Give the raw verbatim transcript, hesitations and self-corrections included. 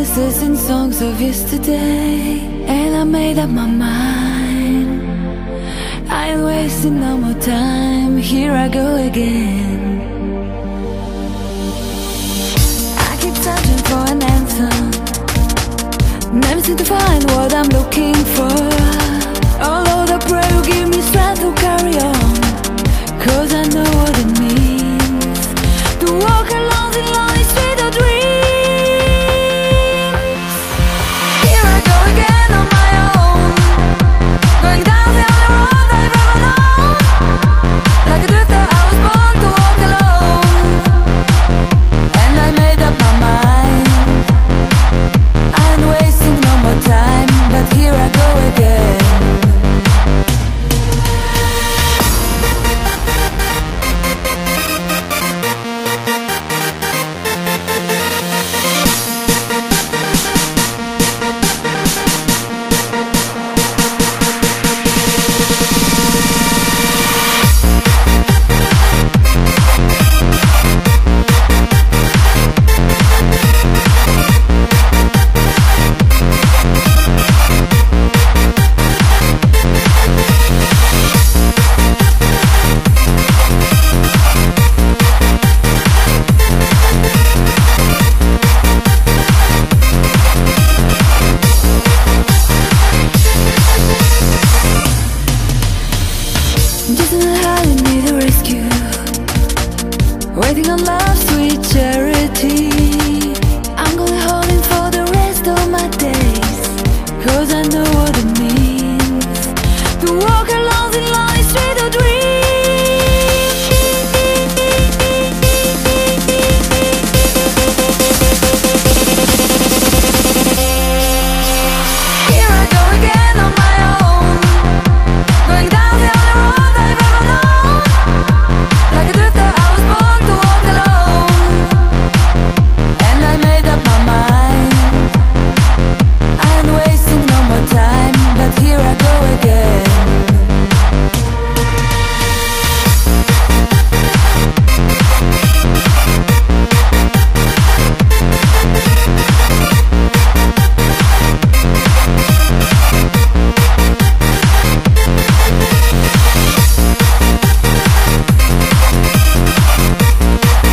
voices and songs of yesterday, and I made up my mind. I ain't wasting no more time, here I go again. I keep searching for an answer, never seem to find what I'm looking for. Although the prayer will give me strength to carry on, cause I know what it means to walk along the lonely street of dreams. Here I go again on my own, going down the only road I've ever known. Like a drifter I was born to walk alone, and I made up my mind. I ain't wasting no more time, but here I go again. Just in a hurry, need a rescue, waiting on love's sweet charity. I'm gonna hold him for the rest of my days, cause I know what it means